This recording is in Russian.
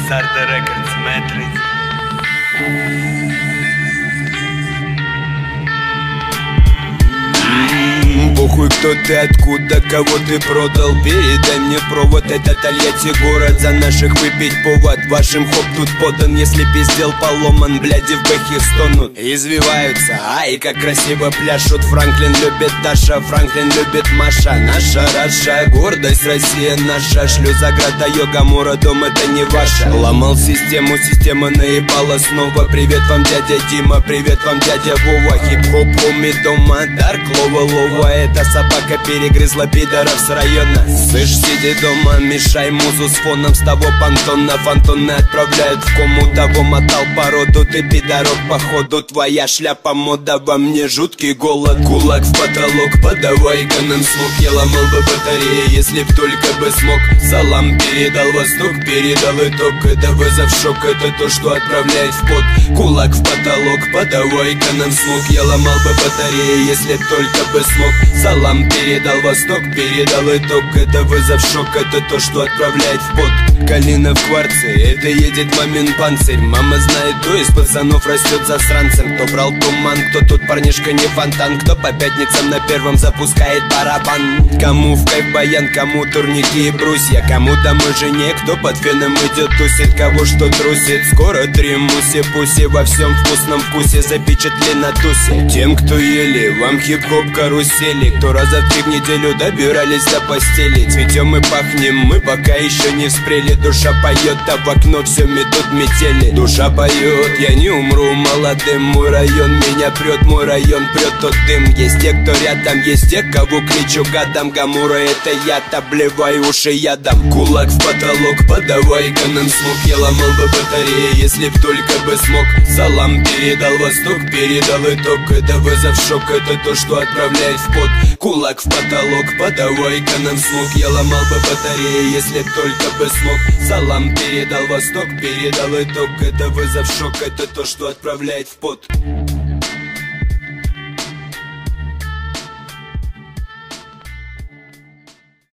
Sarda Records, Matrix. Похуй, кто ты, откуда, кого ты продал. Передай мне провод, это Тольятти город. За наших выпить повод, вашим хоп тут подан. Если пиздел поломан, бляди в бэхе стонут. Извиваются, ай, как красиво пляшут. Франклин любит Даша, Франклин любит Маша. Наша Раша, гордость Россия наша. Шлюзограда, Йога-Мура, дом это не ваша. Ломал систему, система наебала снова. Привет вам, дядя Дима, привет вам, дядя Вова. Хип-хоп, хоми дома, Дарк, лова. Эта собака перегрызла пидоров с района. Слышь, сиди дома, мешай музу с фоном. С того понтона фантоны отправляют в кому. Того мотал породу, ты пидорок походу. Твоя шляпа мода, во мне жуткий голод. Кулак в потолок, подавай-ка нам смог. Я ломал бы батареи, если б только бы смог. Салам передал восток, передал итог. Это вызов, шок, это то, что отправляет в пот. Кулак в потолок, подавай-ка нам смог. Я ломал бы батареи, если б только бы смог. Салам передал восток, передал итог. Это вызов, шок, это то, что отправляет в пот. Калина в кварце, это едет мамин панцирь. Мама знает, кто из пацанов растет засранцем. Кто брал туман, кто тут парнишка не фонтан. Кто по пятницам на первом запускает барабан. Кому в кайф баян, кому турники и брусья. Кому домой жене, кто под феном идет тусит. Кого что трусит, скоро 3 муси-пуси. Во всем вкусном вкусе запечатли на тусе. Тем, кто ели, вам хип-хоп карусели. Кто раза в 3 в неделю добирались до постели. Цветем и пахнем, мы пока еще не вспрели. Душа поет, а в окно все метут метели. Душа поет, я не умру молодым. Мой район меня прет, мой район прет тот дым. Есть те, кто рядом, есть те, кого кричу гадом. Гамура это я, обливай уши ядом. Кулак в потолок, подавай-ка нам смог. Я ломал бы батареи, если б только бы смог. Салам передал восток, передал итог. Это вызов, шок, это то, что отправляет в пот. Кулак в потолок, подавай-ка нам смог. Я ломал бы батареи, если б только бы смог. Салам передал восток, передал итог. Это вызов, шок, это то, что отправляет в пот.